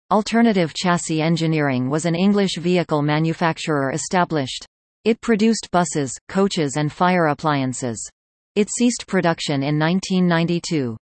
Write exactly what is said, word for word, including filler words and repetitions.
Alternative Chassis Engineering was an English vehicle manufacturer established. It produced buses, coaches and fire appliances. It ceased production in nineteen ninety-two.